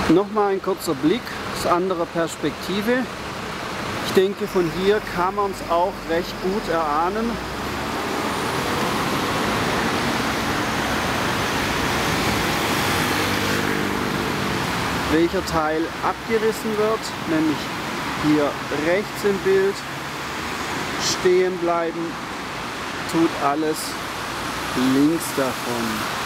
Nochmal ein kurzer Blick aus anderer Perspektive. Ich denke, von hier kann man es auch recht gut erahnen. Welcher Teil abgerissen wird, nämlich hier rechts im Bild. Stehen bleiben tut alles links davon.